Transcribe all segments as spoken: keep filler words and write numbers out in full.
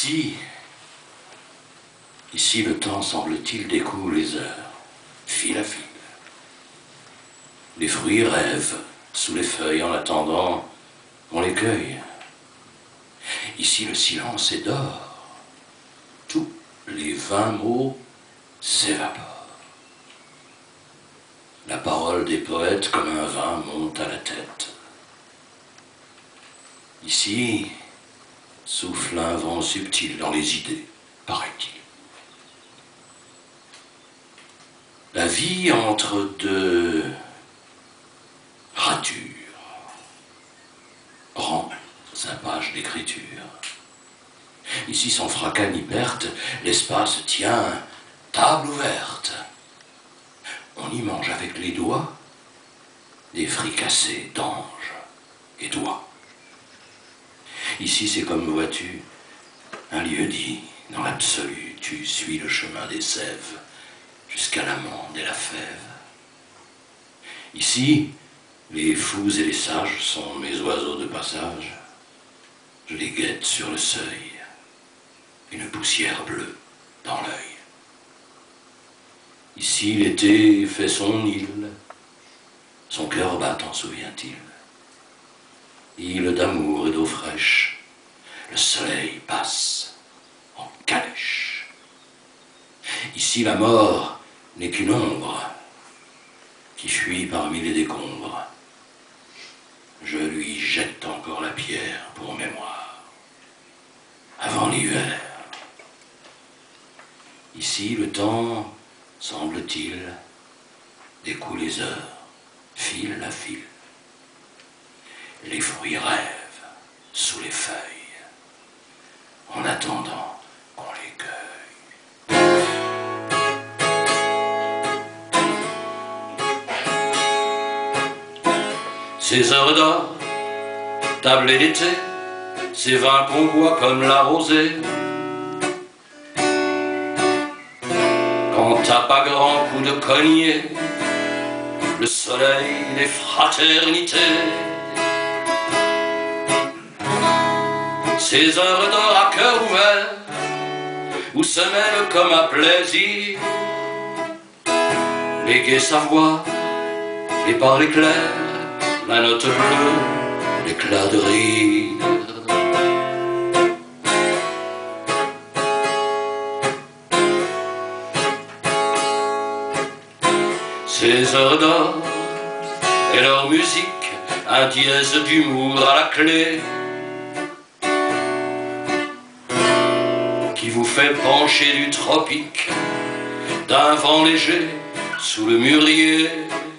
Ici, ici le temps semble-t-il découle les heures, fil à fil. Les fruits rêvent sous les feuilles en attendant qu'on les cueille. Ici le silence est d'or, tous les vains mots s'évaporent. La parole des poètes comme un vin monte à la tête. Ici souffle un vent subtil dans les idées, paraît-il. La vie entre deux ratures rend sa page d'écriture. Ici, sans fracas ni perte, l'espace tient table ouverte. On y mange avec les doigts des fricassés d'anges et d'oies. Ici, c'est comme, vois-tu, un lieu dit, dans l'absolu, tu suis le chemin des sèves jusqu'à l'amande et la fève. Ici, les fous et les sages sont mes oiseaux de passage. Je les guette sur le seuil, une poussière bleue dans l'œil. Ici, l'été fait son île, son cœur bat, t'en souvient-il? Île d'amour et d'eau fraîche, le soleil passe en calèche. Ici, la mort n'est qu'une ombre qui fuit parmi les décombres. Je lui jette encore la pierre pour mémoire, avant l'hiver. Ici, le temps, semble-t-il, découle les heures, fil à fil. Les fruits rêvent sous les feuilles, en attendant qu'on les cueille. Ces heures d'or, tablées d'été, ces vins qu'on boit comme la rosée, quand tape à grands coups de cogné le soleil des fraternités. Ces heures d'or à cœur ouvert, où se mêlent comme à plaisir les gais savoirs, les parlers clairs, la note bleue, l'éclat de rire. Ces heures d'or et leur musique, un dièse d'humour à la clé, qui vous fait pencher du tropique d'un vent léger sous le mûrier.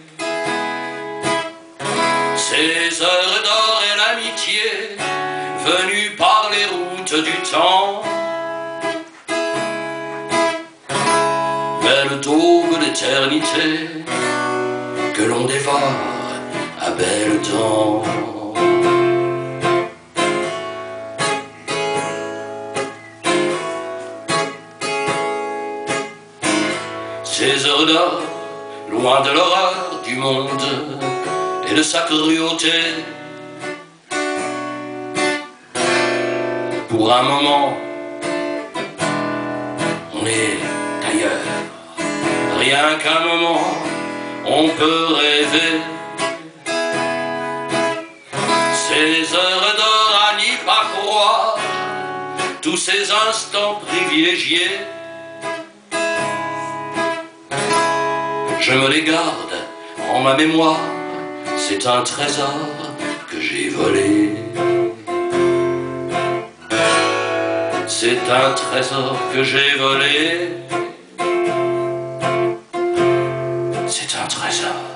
Ces heures d'or et l'amitié venues par les routes du temps, belle daube d'éternité que l'on dévore à belle temps. Ces heures d'or, loin de l'horreur du monde et de sa cruauté, pour un moment, on est ailleurs. Rien qu'un moment, on peut rêver. Ces heures d'or à n'y pas croire, tous ces instants privilégiés, je me les garde en ma mémoire, c'est un trésor que j'ai volé. C'est un trésor que j'ai volé. C'est un trésor